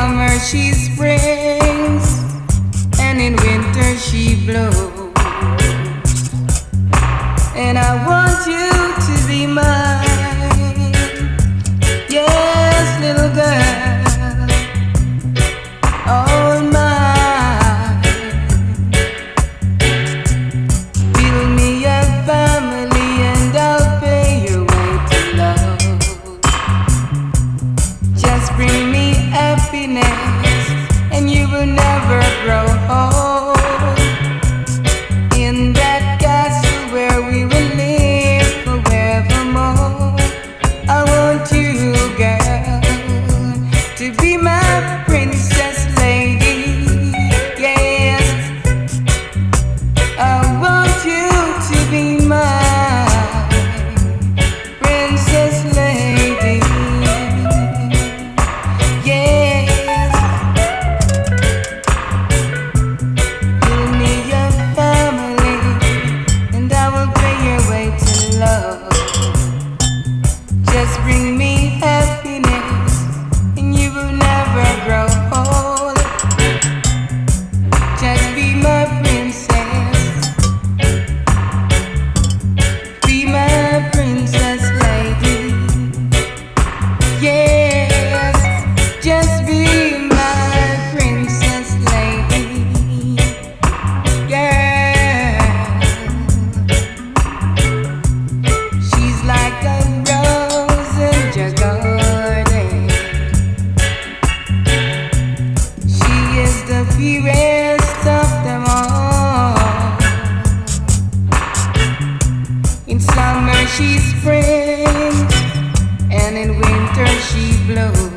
summer she springs, and in winter she blows. And I want you to be mine, yes, little girl, all mine. Build me a family and I'll pay your way to love. Just bring me happiness and you will never grow old. In that castle where we will live forevermore. I want you, girl, to be my princess lady. Yes, I want you to be my princess lady. Yes, build me a family and I will pay your way to love. Just bring me happiness and you will never grow old. Just be my princess, be my princess lady. Yes, just be my princess lady. Girl, she's like a rose in your garden. She is the fairest of them all. In summer she springs, and in winter she blows.